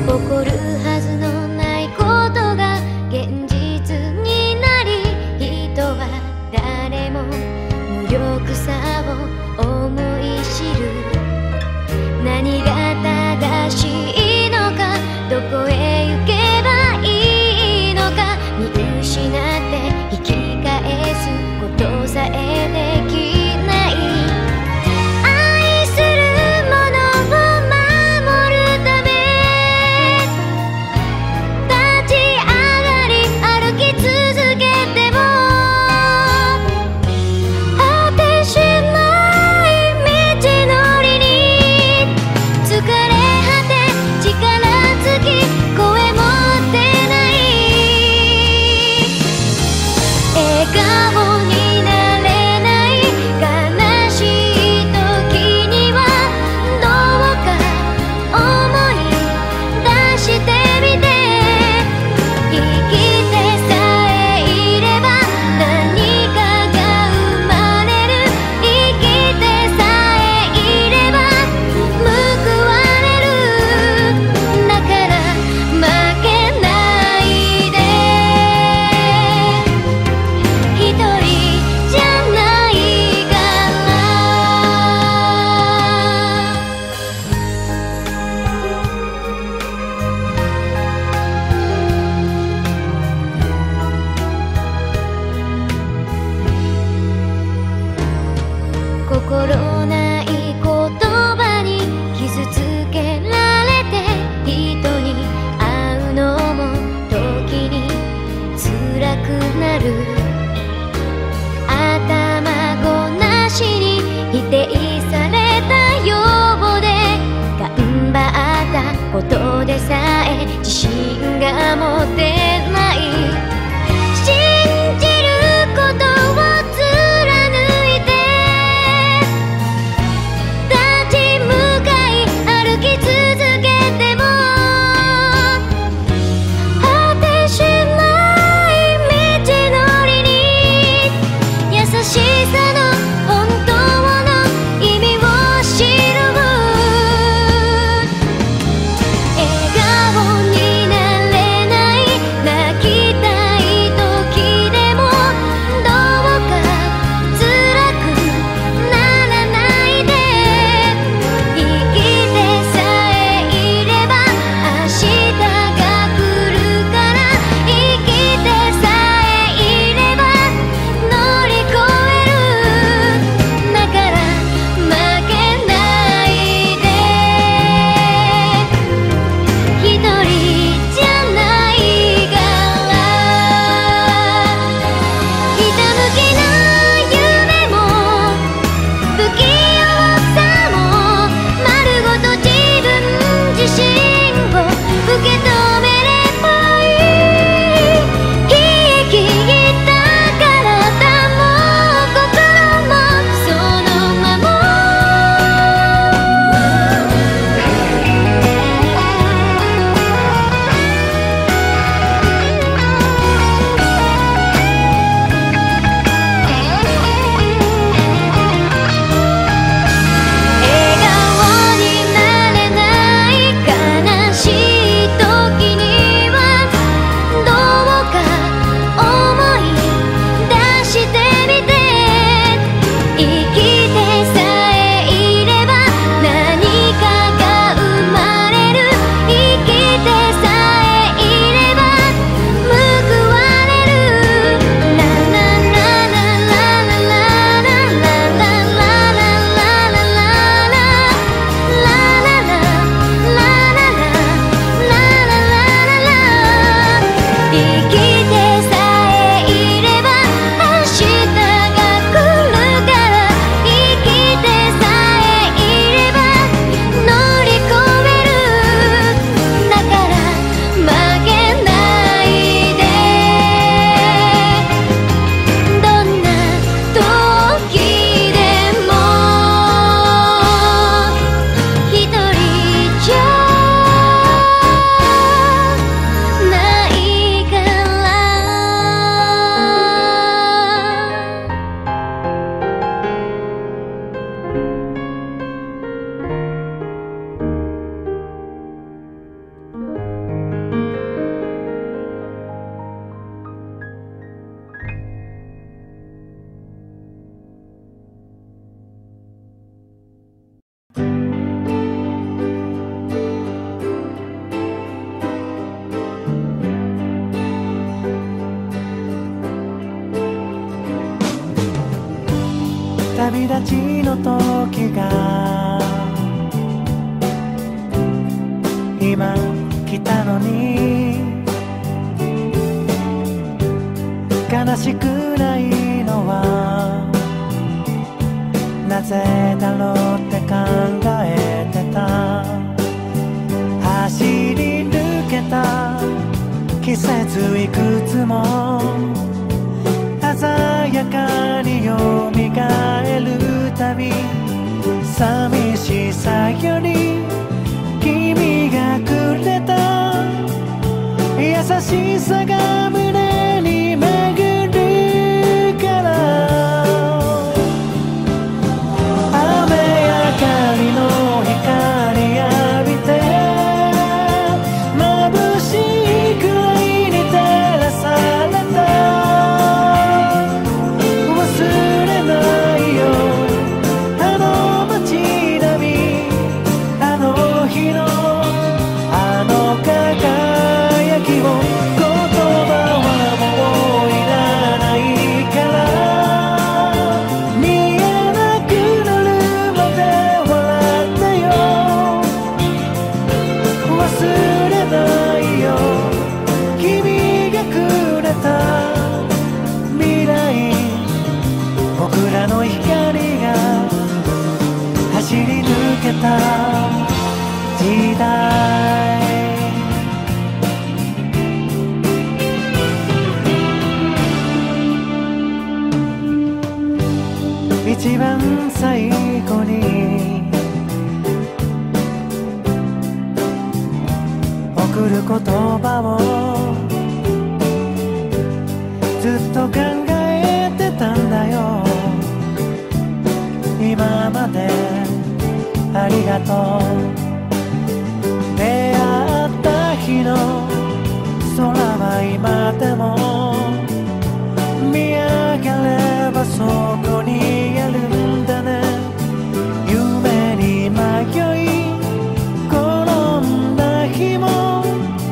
こるはずのないことが現実になり、人は誰も無力さを思い知る。何が正しいのか、どこへ行けばいいのか、見失って引き返すことさえできない。愛するものを守るため立ち上がり歩き続けても、果てしない道のりに疲れ果て力尽き声も出ない。笑顔になれない悲しい時にはどうか思い出してみて。生きてさえいれば何かが生まれる。生きてさえいれば報われる。だから負けないで。一人じゃないから。心ない言葉に傷つけられて、人に会うのも時に辛くなる。頭ごなしに否定されたようで、頑張ったことでさえ自信が持てない。信じることを貫いて立ち向かい歩き続けても、果てしない道のりに優しさの本当の意味を知る。笑顔になれないり立ちの時が今来たのに、悲しくないのはなぜだろうって考えてた。走り抜けた季節いくつも鮮やかによみがえるたび、寂しさより君がくれた優しさが胸に巡るから、雨上がりの光浴びて眩しいくらいに照らされた。忘れないよあの街並み、あの日のあの輝きを。言葉はもういらないから見えなくなるまで笑ってよ。忘れないよ君がくれた未来、僕らの光が走り抜けた時代。一番最後に送る言葉をずっと考えてたんだよ。今までありがとう。出会った日の空は今でも見上げればそこにあるんだね。夢に迷い転んだ日も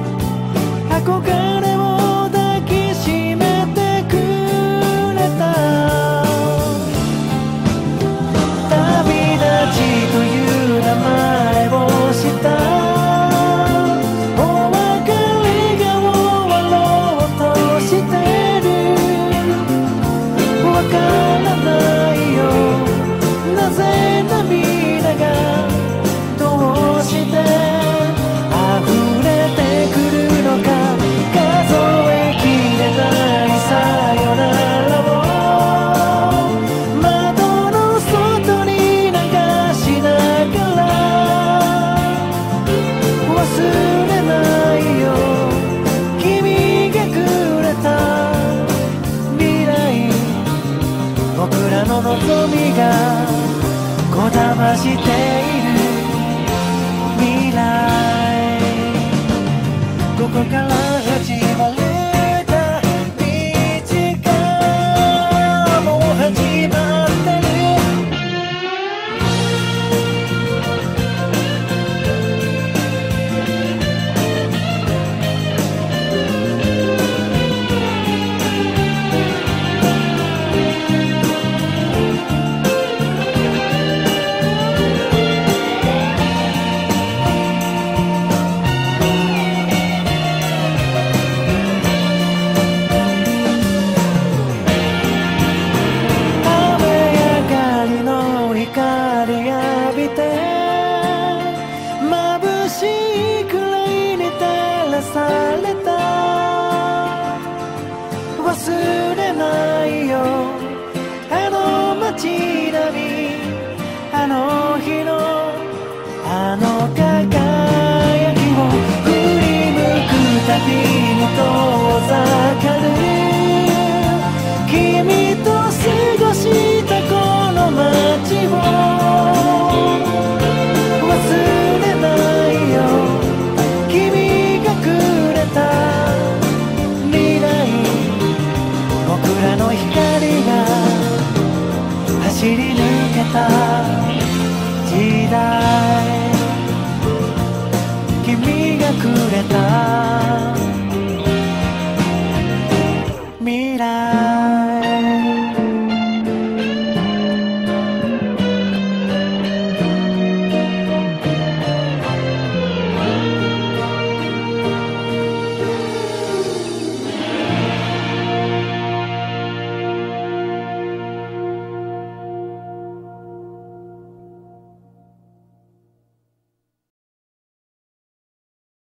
憧れを抱きしめてくれた。旅立ちという名前をしたお別れが終わろうとしてる。わからないよなぜ涙がどうして溢れてくるのか。数えきれないさよならを窓の外に流しながら、忘れないよ君がくれた未来、僕らの望みがこだましている未来、ここから始まれた道がもう始まってる。忘れないよあの街並み、あの日のあの輝きを振り向くたびに遠ざかる。君と過ごしたこの街を忘れないよ君がくれた未来、僕らの光が走り抜けた時代、君がくれた